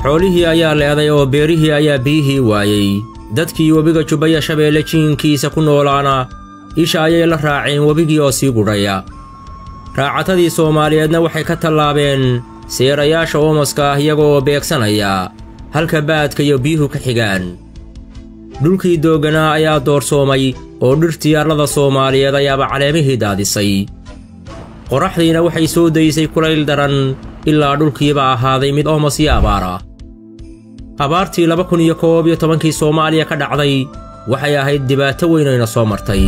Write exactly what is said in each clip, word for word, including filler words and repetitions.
xoolihii ayaa leeday oo beerihii ayaa biyihii waayey dadkii webiga Jubbaya Shabeelle jiinkiisa ku noolaana isha ayay la raaceen webigii oo sii gudhaya raacatadii Soomaaliyeedna waxay ka tallaabeen seerayaasha oomaska ah iyagoo beegsanaya halka baadka iyo biyuhu ka xigaan dhulkii dooganaa ayaa doorsoomay oo dhirtii arlada Soomaaliyeed ayaaba caleemihii daadisay qoraxdiina waxay soo daysay kulayl daran ilaa dhulkiiba ahaaday mid oomas iyo abaar ah abaartii laba kun iyo koob iyo tobankii Soomaaliya ka dhacday waxay ahayd dhibaato weyn oo soo martay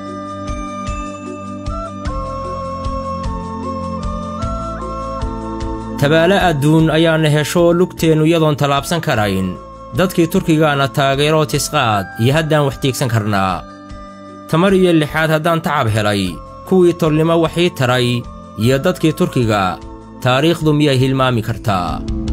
tabaala adduun ayaana hesho lugteenu iyadoon talaabsan karayn dadkii Turkigaana taageero tisqaad iyo haddaan wax tiigsan karnaa tamar iyo lixaad haddaan tacab helay kuwii tolnimo waxii taray iyo dadkii Turkiga taariikhdu miyay hilmaami kartaa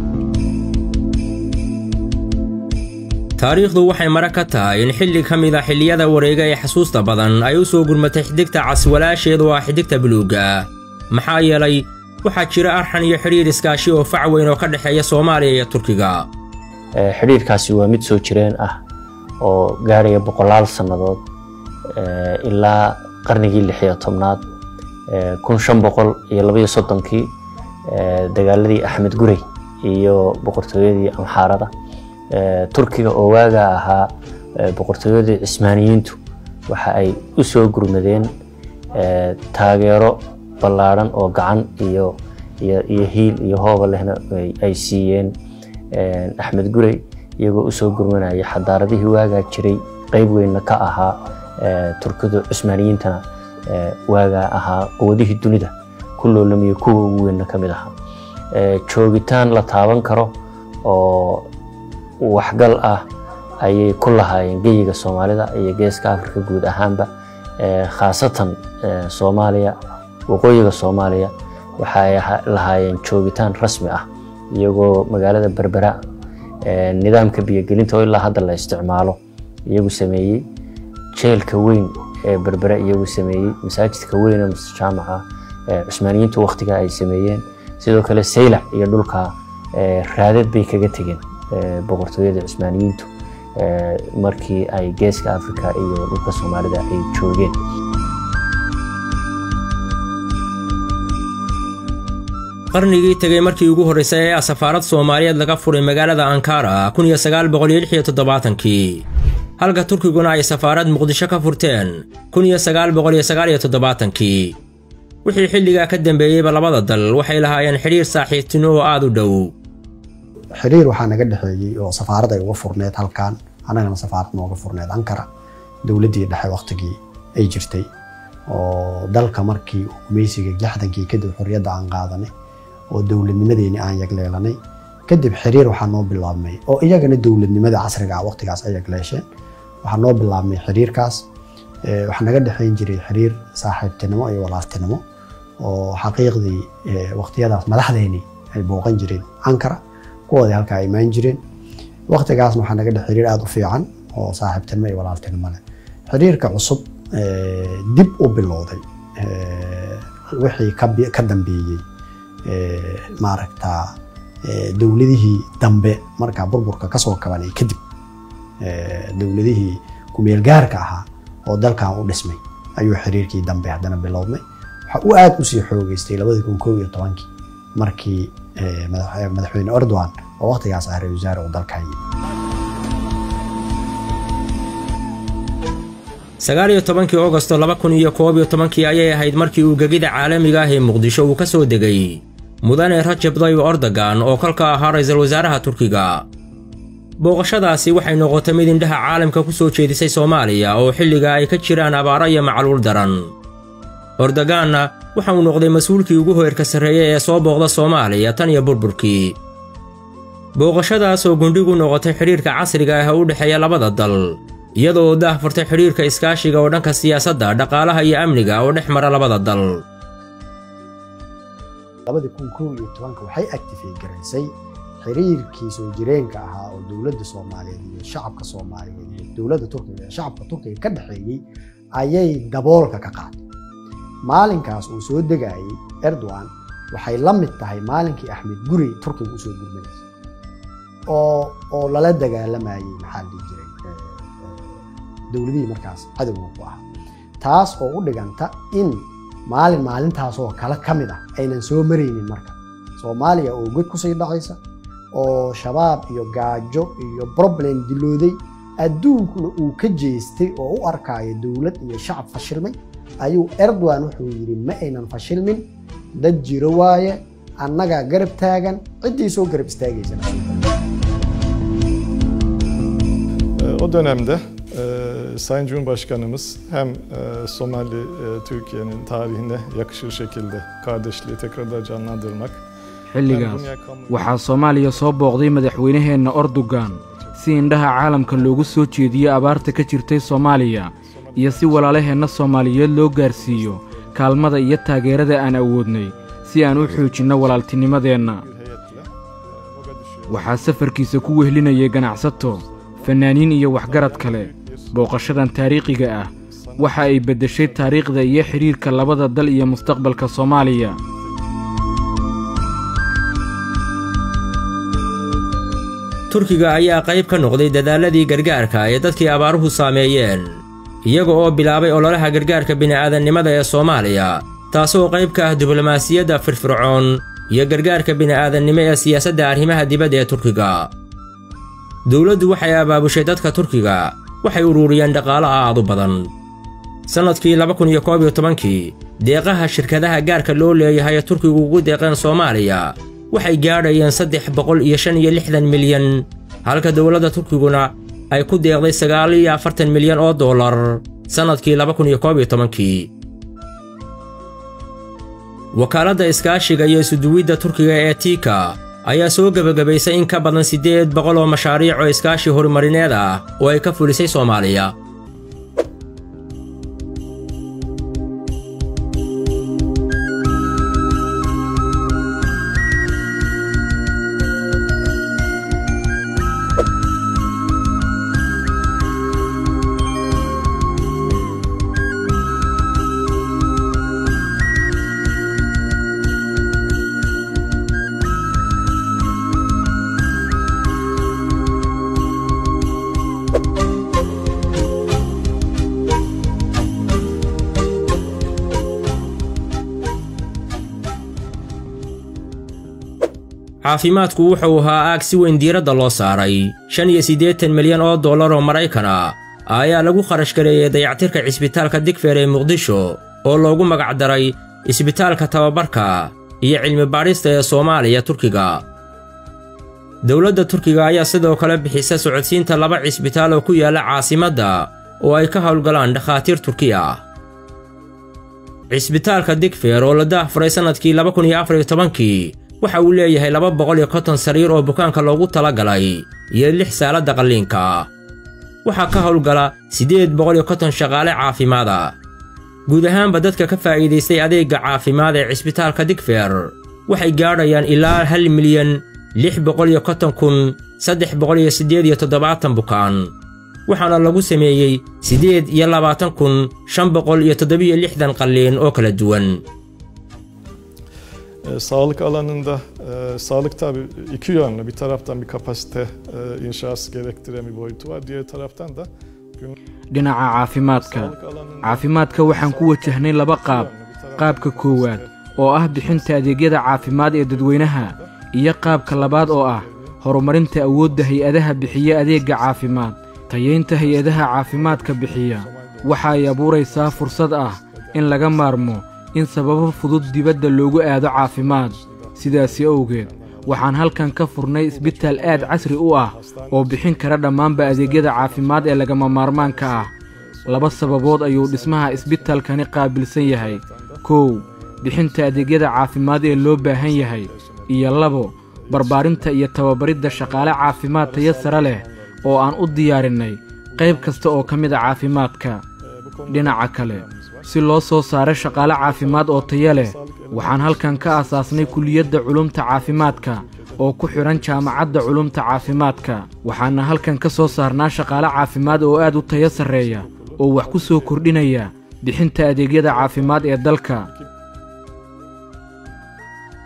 taariikhdu waxay mara ka tahay in xilli ka mid ah xilliyada wareega ee xasuusta badan ay u soo gurmatay xidigta cas walaasheedu waa xidigta buluuga maxaa yeelay waxaa jira arxan iyo xiriir iskaashi oo fac weyn oo ka dhaxeeya Soomaaliya iyo Turkiga xiriirkaasi waa mid soo jireen ah oo gaaraya boqolaal sanadood ilaa qarnigii lix iyo tobnaad kun shan boqol iyo laba iyo soddonkii dagaaladii Axmed Gurey iyo boqortooyadii Amxaarada Turkiga oo waaga ahaa boqortooyadii Cismaaniyiintu waxa ay u soo gurmadeen taageero ballaaran oo gacan iyo iyo hiil iyo hooba lehna ay siiyeen Axmed Gurey iyagoo u soo gurmanaya xadaaradihii waaga jiray qayb weyn ka ahaa Turkiga Cismaaniyiintana waaga ahaa quwadihii dunida kulloolamiyo kuwa ugu weyn ka mid ahaa joogitaan la taaban karo oo waxgal ah ayay ku lahaayeen geeyiga Soomaalida iyo geeska Afrika guud ahaanba khaasatan Soomaaliya waqooyiga Soomaaliya waxay lahaayeen joogitaan rasmi ah iyagoo magaalada Berbera nidaamka biyo-gelinta oo ilaa hadda la isticmaalo iyagu sameeyay jeelka weyn ee Berbera iyagu sameeyay masaajidka weyn ee jaamaca Cismaaniyiintu waqtiga ay sameeyeen sidoo kale Saylac iyo dhulka raadad bay kaga tageen boqortooyada Cismaaniyiintu markii ay geeska Afrika iyo dhulka Soomaalida ay joogeen qarnigii tagay markii ugu horeysay ee safaarad Soomaaliyeed laga furay magaalada Ankara kun iyo sagaal boqol iyo lix iyo toddobaatankii halka Turkiguna ay safaarad Muqdisho ka furteen kun iyo sagaal boqol iyo sagaal iyo toddobaatankii wixii xilliga ka dambeeyay labada dal waxay lahaayeen xiriir saaxiibtinimo oo aad u dhow xiriir waxa naga dhaxeeyay oo safaarad ay uga furneed halkan anagana safaarad nooga furneed Ankara dawladii dhexe waqtigii ay jirtay oo dalka markii gumaysiga lixdankii kadib xorriyadda aan qaadanay oo dawladnimadeena aan yagleelanay kadib xiriir waxa noo bilaabmay oo iyagana dawladnimada casriga ah waqtigaas ay yagleesheen waxa noo bilaabmay xiriirkaas ee waxa naga dhaxeyn jiray xiriir saaxiibtinimo iyo walaaltinimo oo xaqiiqdii waqtiyadaas madaxdeeni ay booqan jireen Ankara kuwada halka ay imaan jireen waqtigaas waxa naga dhaxeey xiriir aad u fiican oo saaxiibtinimo iyo walaaltinimo leh xiriirka cusub ee dib u bilowday ee wixii ka dambeeyay ee maaragta dawladihii dambe marka burburka ka soo kabanay kadib ee dawladihii ku meel gaarka ahaa oo dalkan u dhismay ayuu xiriirkii dambe hadana bilowday waxa uu aad u sii xoogeystay laba kun iyo koob iyo tobankii markii madaxweyne Erdogan oo waqtigaas ah ra'iisul wasaare dalka hayay sagaal iyo tobankii Agoosto laba kun iyo koob iyo tobankii ayay ahayd markii uu gagida caalamiga ah ee Muqdisho uu ka soo degay mudane Rajab Tayyip Erdogan oo kalka ahaa ra'iisul wasaaraha Turkiga booqashadaasi waxay noqotay mid indhaha caalamka ku soo jeedisay Soomaaliya oo xilliga ay ka jiraan abaaro iyo macluul daran Erdogan waxa uu noqday mas'uulkii ugu heerka sareeyay ee soo booqda Soomaaliya tan iyo burburkii booqashadaas oo gundhigu noqotay xiriirka casriga ah u dhaxeeya labada dal iyadoo dah furtay xiriirka iskaashiga oo dhanka siyaasadda dhaqaalaha iyo amniga oo dhex mara labada dal laba kun iyo koob iyo toban waxay activate gareysay xiriirkii soo jireenka ahaa oo dawladda Soomaaliyeed iyo shacabka Soomaaliyeed iyo dawladda Turkiga shacabka Turkiga ka dhaxeeyay ayay daboolka ka qaaday maalinkaas uu soo degayay Erdogan waxay la mid tahay maalinkii Axmed Gurey Turkiga u soo gurmaday oo oo lala dagaalamayay maxaa la jiray dawladii markaas cadawga ku ah taas oo u dhiganta in maalin maalintaas oo kala kamid ah aynan soo mareynin marka Soomaaliya oo god ku sii dhacaysa oo shabaab iyo gaajo iyo problem dilooday adduunkuna uu ka jeestay oo u arkaayo dawlad iyo shacab fashilmay ayuu Erdogan wuxuu yiri ma aynan fashilmin dad jiro waaye annaga garab taagan cidii soo garab istaagaysa o dönemde e, Sayın Cumhurbaşkanımız hem e, Somali e, Türkiye'nin tarihine yakışır şekilde kardeşliği tekrar canlandırmak xilligaas waxaa Soomaaliya soo booqday madaxweynaheenna Erdogan si indhaha caalamka loogu soo jeediyo abaarta ka jirtay Soomaaliya iyo si walaalaheenna Soomaaliyeed loo gaarsiiyo kaalmada iyo taageerada aan awoodnay si aan u xoojinno walaaltinimadeenna waxaa safarkiisa ku wehlinayay ganacsato fanaaniin iyo waxgarad kale booqashadan taariikhiga ah waxa ay beddeshay taariikhda iyo xiriirka labada dal iyo mustaqbalka Soomaaliya Turkiga ayaa qayb ka noqday dadaaladii gargaarka ee dadkii abaaruhu saameeyeen iyaga oo bilaabay ololaha gargaarka bini'aadanimada ee Soomaaliya taasoo qayb ka ah diblomaasiyadda firfircoon iyo gargaarka bini'aadanimo ee siyaasadda arrimaha dibadda ee Turkiga dawladdu waxay abaabushay dadka Turkiga waxay ururiyeen dhaqaale aad u badan sanadkii laba kun iyo koob iyo toban-kii deeqaha shirkadaha gaarka loo leeyahay ee Turkigu ugu deeqeen Soomaaliya waxay gaadhayeen saddex boqol iyo shan iyo lixdan milyan halka dawladda Turkiguna ay ku deeqday sagaal iyo afartan milyan oo dollar sanadkii laba kun iyo koob iyo toban-kii wakaaladda iskaashiga iyo isuduwidda Turkiga ee Tika ayaa soo gabagabaysay in ka badan siddeed boqol oo mashaariic oo iskaashi horumarineed ah oo ay ka fulisay Soomaaliya caafimaadku wuxuu ahaa aag si weyn diiradda loo saaray shan iyo siddeetan milyan oo dollar oo Maraykan ah ayaa lagu kharash gareeyay dayactirka cisbitaalka Digfeer ee Muqdisho oo loogu magac daray isbitaalka tababarka iyo cilmi baarista ee Soomaaliya Turkiga dawladda Turkiga ayaa sidoo kale bixisay socodsiinta laba cisbitaal oo ku yaala caasimadda oo ay ka howlgalaan dhakhaatiir Turki ah cisbitaalka Digfeer oo la daahfuray sanadkii laba kun iyo afar iyo toban-kii waxa uu leeyahay laba boqol iyo konton sariir oo bukaanka loogu talagalay iyo lix saalada qalliinka waxa ka howlgala siddeed boqol iyo konton shaqaale caafimaad ah guud ahaanba dadka ka faa'iideystay adeegga caafimaad ee cisbitaalka Digfeer waxay gaadhayaan ilaa hal milyan lix boqol iyo konton kun saddex boqol iyo siddeed iyo toddobaatan bukaan waxaana lagu sameeyey siddeed iyo labaatan kun shan boqol iyo toddoba iyo lixdan qalliin oo kala duwan E, sağlık alanında e, sağlık tabii iki yönlü. Bir taraftan bir kapasite e, inşası gerektiren bir boyutu var. Diğer taraftan da dhinaca caafimaadka caafimaadka waxaan ku wajahnay laba qaab qaabka koowaad oo ah bixinta adeegyada caafimaad ee dadweynaha iyo qaabka labaad oo ah horumarinta awoodda hay-adaha bixiya adeegga caafimaad tayeynta hay-adaha caafimaadka bixiya waxa ay abuuraysaa fursad ah in laga maarmo in sababo fudud dibadda loogu aado caafimaad sidaasi awgeed waxaan halkan ka furnay isbitaal aad casri u ah oo bixin kara dhammaanba adeegyada caafimaad ee lagama maarmaanka ah laba sababood ayuu dhismaha isbitaalkani qaabilsan yahay kow bixinta adeegyada caafimaad ee loo baahan yahay iyo labo barbaarinta iyo tababaridda shaqaale caafimaad tayo sare leh oo aan u diyaarinay qayb kasta oo ka mid ah caafimaadka dhinaca kale si loo soo saaro shaqaale caafimaad oo tayo leh waxaan halkan ka aasaasnay kulliyadda culumta caafimaadka oo ku xiran jaamacadda culumta caafimaadka waxaana halkan ka soo saarnaa shaqaale caafimaad oo aad u tayo sarreeya oo wax ku soo kordhinaya bixinta adeegyada caafimaad ee dalka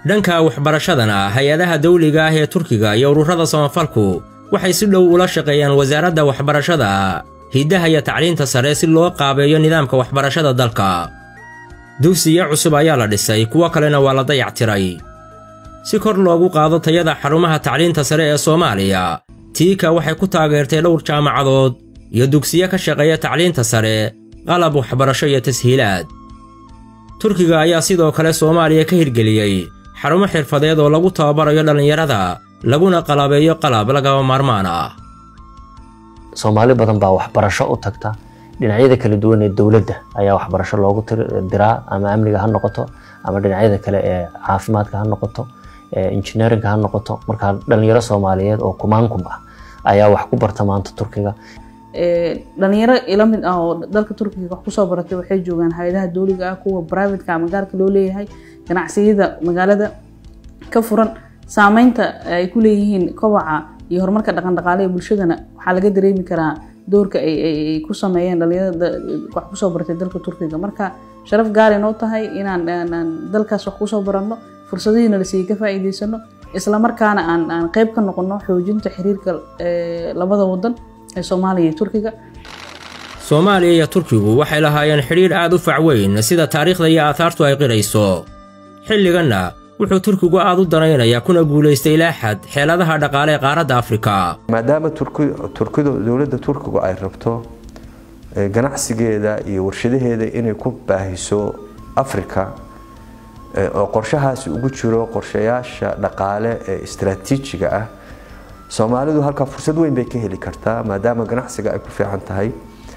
dhanka waxbarashadana hay-adaha dawliga ah ee Turkiga iyo ururada samafalku waxay si dhow ula shaqeeyaan wasaaradda waxbarashada hiddaha iyo tacliinta sare si loo qaabeeyo nidaamka waxbarashada dalka. dugsiyo cusub ayaa la dhisay, kuwa kalena waa la dayactiray si kor loogu qaado tayada xarumaha tacliinta sare ee Soomaaliya. tiika waxay ku taageertay dhowr jaamacadood iyo dugsiyo ka shaqeeya tacliinta sare, qalab waxbarasho iyo tashiilaad. Turkiga ayaa sidoo kale Soomaaliya ka hirgeliyay xarumo xirfadeed oo lagu tababarayo dhalinyarada laguna qalabeeyo qalab lagaba maarmaan ah. Soomaali badan baa waxbarasho u tagta dhinacyada kala duwan ee dawladda ayaa waxbarasho loogu diraa, ama amniga ha noqoto ama dhinacyada kale ee caafimaadka ha noqoto, ee engineering-ka ha noqoto. marka dhalinyaro Soomaaliyeed oo kumaankum ah ayaa wax ku barta maanta Turkiga. ee dhalinyaro ila mid ah oo dalka Turkiga wax ku soo baratay waxay joogaan hay'adaha dawliga ah, kuwa private-ka ama gaarka loo leeyahay, ganacsiyada magaalada ka furan. saameynta ay ku leeyihiin kobaca iyo horumarka dhaqan dhaqaale ee bulshadana waxa laga dareemi karaa doorka ay ay ku sameeyeen dhalinyarada wax ku soo baratay dalka Turkiga. marka sharaf gaar ah inoo tahay inaan dalkaas wax ku soo baranno, fursadihiina la sii ka faa'iideysano, isla markaana aan aan qayb ka noqono xoojinta xiriirka ee labada wadan ee Soomaaliya iyo Turkiga. Soomaaliya iyo Turkigu waxay lahaayeen xiriir aad u fac weyn sida taariikhda iyo aasaartu ay qirayso. xilliganna wuxuu Turkigu aad u danaynayaa kuna guuleystay ilaa xad xeeladaha dhaqaale ee qaaradda Afrika. maadaama Turkidu dawladda Turkigu ay rabto ganacsigeeda iyo warshadaheeda inay ku baahiso Afrika, oo qorshahaasi ugu jiro qorshayaasha dhaqaale ee istiraatiijiga ah, Soomaalidu halka fursad weyn bay ka heli kartaa maadaama ganacsiga ay ku fiican tahay.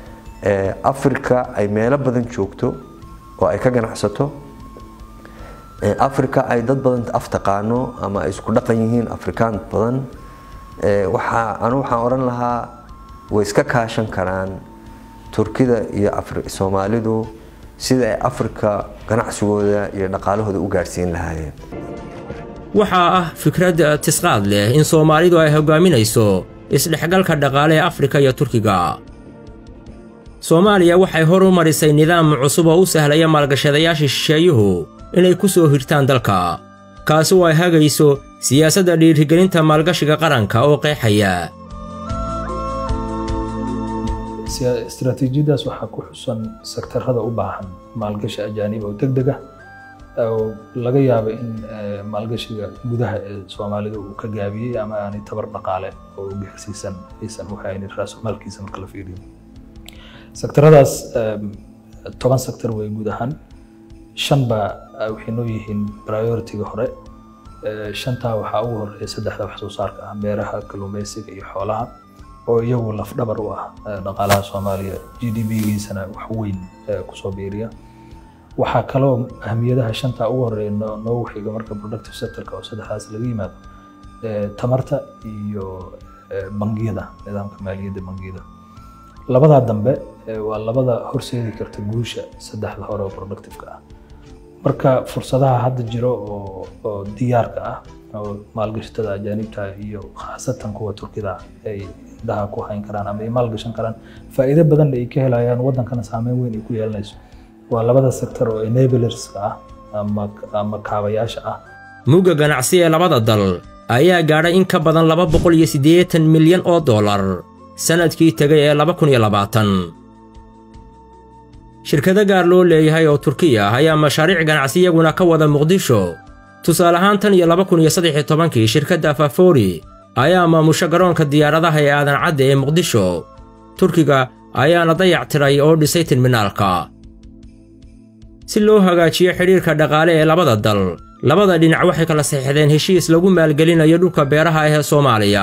Afrika ay meelo badan joogto oo ay ka ganacsato. Afrika ay dad badan aftaqaano ama ay isku dhaqan yihiin Afrikaan badan. waxa aan waxaan oran lahaa way iska kaashan karaan Turkida iyo Soomaalidu sida ay Afrika ganacsigooda iyo dhaqaalahooda u gaarsiin lahaayeen. waxa ah fikrad tisqaad leh in Soomaalidu ay hogaaminayso isdhexgalka dhaqaale ee Afrika iyo Turkiga. Soomaaliya waxay horumarisay nidaam cusub oo u sahlaya maalgashadayaasha shisheeyuhu inay ku soo hirtaan dalka, kaas oo ay hagayso siyaasadda dhiirigelinta maalgashiga qaranka oo qeexaya. istiraatiijiyadaas waxaa ku xusan sektarada u baahan maalgashi ajaanib oo degdeg ah oo laga yaabo in maalgashiga gudaha ee Soomaalida uu ka gaabiyay ama aanay tabar dhaqaale oo gaarsiisan aysan waxayna raasmaalkiisa marka la fiiriyo. sektaradaas toban sektar way guud ahaan, shan ba waxay noo yihiin priority-ga hore. shanta waxaa ugu horeeya saddexda wax soo saarka ah, beeraha, kalluumaysiga iyo xoolaha oo iyagu laf dhabar u ah dhaqaalaha Soomaaliya, G D P-giisana wax weyn ku soo biiriya. waxaa kaloo ahmiyadaha shanta ugu horeeya noo xiga marka productive sector-ka oo saddexdaas laga yimaado tamarta iyo bangiyada, nidaamka maaliyadda bangiyada. labada dambe waa labada horseedi karta guusha saddexda hore oo productive-ka ah. marka fursadaha hadda jiro oo oo diyaarka ah oo maalgashatada ajaanibta iyo khaasatan kuwa Turkida ay daha ku hayn karaan ama ay maalgashan karaan, faa'iido badan ay ka helayaan wadankana saameyn weyn ay ku yeelanayso. waa labada sektor oo enablers ah ama ama kaabayaasha ah. mugga ganacsi ee labada dal ayaa gaadhay in ka badan laba boqol iyo siddeetan milyan oo dollar sanadkii tagay ee laba kun iyo labaatan. shirkado gaar loo leeyahay oo Turkiya ayaa mashaariic ganacsi iyaguna ka wada Muqdisho. tusaale ahaan tan iyo laba kun iyo saddex iyo tobankii shirkadda Fafori ayaa maamusha garoonka diyaaradaha ee aadan cadde ee Muqdisho. Turkiga ayaana dayactiray oo dhisay terminaalka. si loo hagaajiyo xiriirka dhaqaale ee labada dal, labada dhinac waxay kala saxiixdeen heshiis lagu maalgelinayo dhulka beeraha ee Soomaaliya.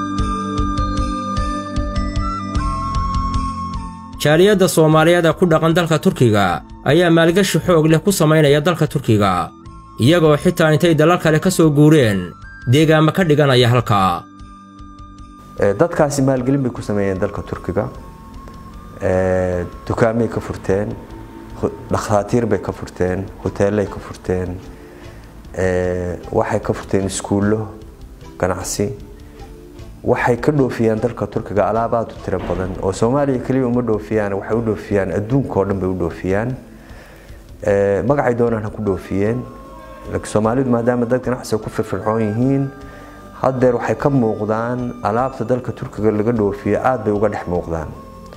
jaaliyadda Soomaaliyeed ku dhaqan dalka Turkiga ayaa maalgashi xoog leh ku sameynaya dalka Turkiga, iyagoo xitaa intay dalal kale ka soo guureen deegaamo ka dhiganaya halka. dadkaasi maalgelin bay ku sameeyeen dalka Turkiga. ee dukaamay ka furteen, dhakhaatiir bay ka furteen, hoteelay ka furteen, ee waxay ka furteen iskuulo, ganacsi. waxay ka dhoofiyaan dalka Turkiga alaabaad u tiro badan oo Soomaaliya kaliya uma dhoofiyaan, waxay u dhoofiyaan adduunka oo dhan bay u dhoofiyaan. ee magacay doonaan ku dhoofiyeen. laakiin Soomaalidu maadaama dad ganacsiga ku firfircoon yihiin haddeer waxay ka muuqdaan alaabta dalka Turkiga laga dhoofiyo aad bay uga dhex muuqdaan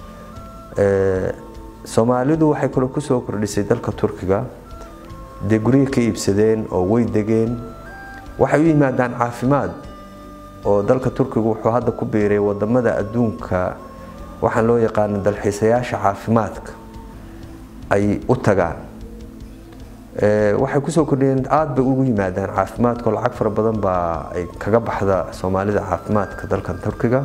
ee Soomaalidu waxay kale ku soo kordhisay dalka Turkiga de guriga ka iibsadeen oo way degeen waxay u yimaadaan caafimaad oo dalka Turkiga wuxuu hadda ku beeray wadamada adduunka waxaan loo yaqaan dalxiisayaasha caafimaadka ay u tagaan ee waxay ku soo kordhiyeen aad bay ugu yimaadaan caafimaadka lacag fara badan baa ay kaga baxda Soomaalida caafimaadka dalka Turkiga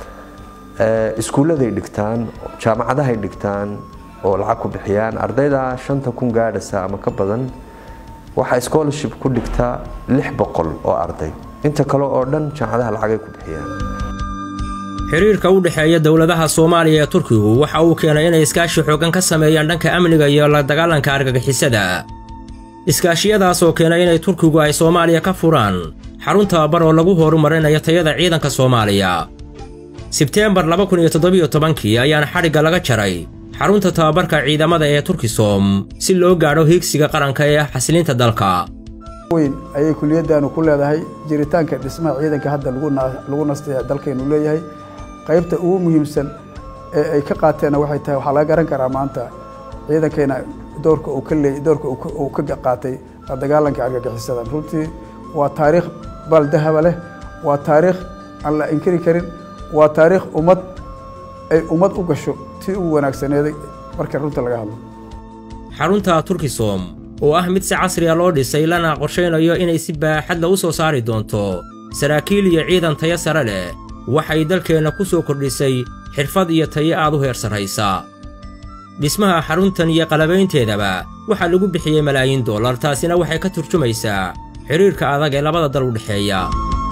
ee iskuulada ay dhigtaan jaamacadaha ay dhigtaan oo lacag ku bixiyaan ardayda shanta kun gaadhaysa ama ka badan waxa scholarship ku dhigta lix boqol oo arday inta kale oo dhan jaamacadaha lacag ay ku bixiyaan xiriirka u dhaxeeya dawladaha Soomaaliya iyo Turkigu waxa uu keenay inay iskaashi xooggan ka sameeyaan dhanka amniga iyo la dagaalanka argagixisada iskaashiyadaas oo keenay inay Turkigu ay Soomaaliya ka furaan xarun tababar oo lagu horumarinayo tayada ciidanka Soomaaliya September laba kun iyo toddoba iyo toban ayaana xariga laga jaray xarunta tababarka ciidamada ee Turkisom si loo gaaro hiigsiga qaranka ee xasilinta dalka weyn ayay kuliyadaanu ku leedahay jiritaanka dhismaha ciidanka hadda lagu lagu nastay dalkeenu leeyahay qaybta ugu muhiimsan ee ay ka qaateen waxay tahay waxa laga garan karaa maanta ciidankeena doorka uu ka leeyahay doorka uu ka qaatay la dagaalanka argagixisada runtii waa taariikh bal dahab leh waa taariikh aan la inkiri karin waa taariikh ummad ay ummad u gasho tii ugu wanaagsaneeday marka runta laga hadlo xarunta Turkisom oo ah mid si casri ah loo dhisay lana qorsheynayo inay si baaxad leh u soo saari doonto saraakiil iyo ciidan tayo sare leh waxay dalkeena ku soo kordhisay xirfad iyo tayo aad u heer sareysa dhismaha xaruntan iyo qalabaynteedaba waxa lagu bixiyay malaayiin dollar taasina waxay ka turjumaysaa xiriirka adag ee labada dal u dhaxeeya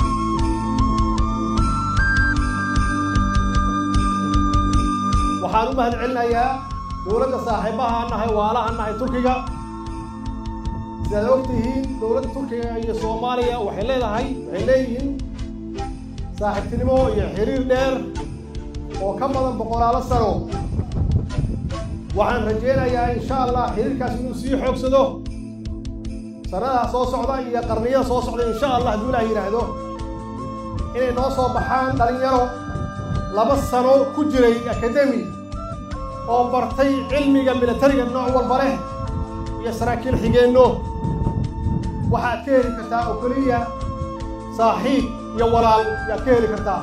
waxaan u mahadcelinayaa dawladda saaxiibaha nahay waalaha nahay Turkiga sida ogtihiin dawladda Turkiga iyo Soomaaliya waxay leedahay waxay leeyihiin saaxiibtinimo iyo xiriir dheer oo ka badan boqolaal sano waxaan rajeynayaa insha Allah xiriirkaas inuu sii xoogsado sanadaha soo socda iyo qarniyada soo socda insha Allah haduu Ilaahay yiraahdo inay noo soo baxaan dhalinyaro laba sano ku jiray academy oo bartay cilmiga militariga nooc walba leh iyo saraakiil xigeenno waxaad ka heli kartaa oo kaliya saaxiib iyo walaal yaad ka heli kartaa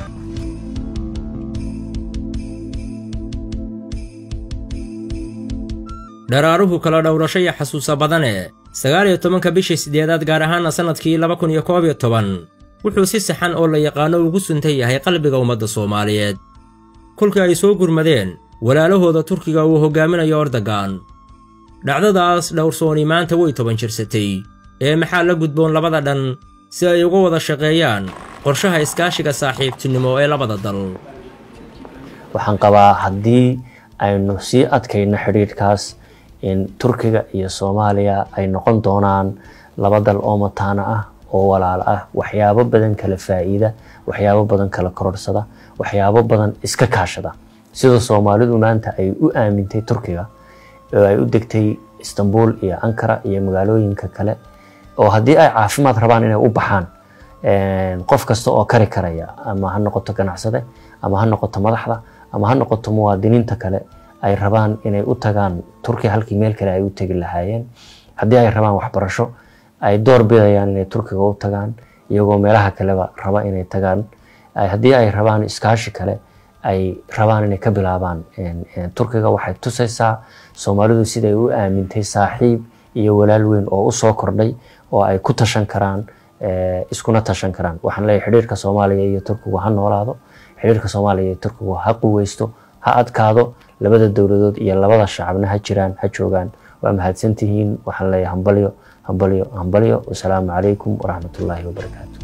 daraaruhu kala dhowrasho iyo xasuusa badane sagaal iyo tobanka bishii sideedaad gaar ahaan sanadkii laba kun iyo koob iyo toban wuxuu si saxan oo la yaqaano ugu suntay yahay qalbiga ummadda Soomaaliyeed kulka ay soo gurmadeen walaalahooda Turkiga uu hogaaminayo Erdogan dhacdadaas dhowrsooni maanta way toban jirsatay ee maxaa la gudboon labada dhan si ay uga wada shaqeeyaan qorshaha iskaashiga saaxiibtinimo ee labada dal waxaan qabaa haddii aynu sii adkayno xiriirkaas in Turkiga iyo Soomaaliya ay noqon doonaan laba dal oo mataana ah oo walaal ah waxyaabo badan kala faa'iida waxyaabo badan kala kororsada waxyaabo badan iska kaashada sida Soomaalidu maanta ay u aamintay Turkiga oo ay u degtay Istanbul iyo Ankara iyo magaalooyinka kale oo haddii ay caafimaad rabaan inay u baxaan een qof kasta oo kari karaya ama ha noqoto ganacsade ama ha noqoto madaxda ama ha noqoto muwaadiniinta kale ay rabaan inay u tagaan Turkiga halkii meel kale ay u tagi lahaayeen haddii ay rabaan waxbarasho ay door bidayaan inay Turkiga u tagaan iyagoo meelaha kaleba raba inay tagaan haddii ay rabaan iskaashi kale ay rabaan inay ka bilaabaan Turkiga waxay tusaysaa Soomaalidu siday u aamintay saaxiib iyo walaal weyn oo u soo kordhay oo ay ku tashan karaan iskuna tashan karaan waxaan leeyahay xiriirka Soomaaliya iyo Turkiga ha noolaado xiriirka Soomaaliya iyo Turkiga ha quweysto ha adkaado labada dawladood iyo labada shacabna ha jiraan ha joogaan waa mahadsantihiin waxaan leeyahay hambalyo hambalyo hambalyo wassalaamu calaykum waraxmatullaahi wabarakaatuh